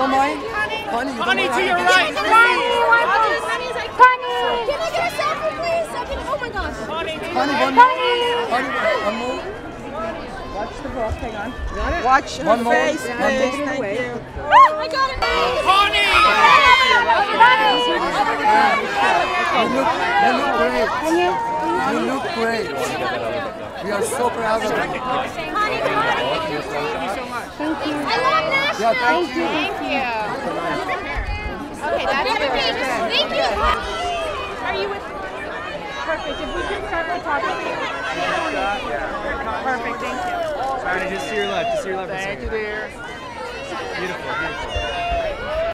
don't mind? Honey, you don't mind? To your right. Honey! Can I get a selfie, please? Oh my gosh. Honey, one more. Honey, one more. Watch the book, hang on. Got it? Watch her One more. face, One please, more. thank you. I got it. Honey! You look great. We are so proud of you. Thank you so much. Thank you. I love Nashville. Yeah, thank you. Thank you. Okay, that's good. Thank you. Are you with? Perfect. If we can start the topic. Perfect. Thank you. Sorry, just to your left. Just to your left. Thank you, dear. Beautiful, beautiful.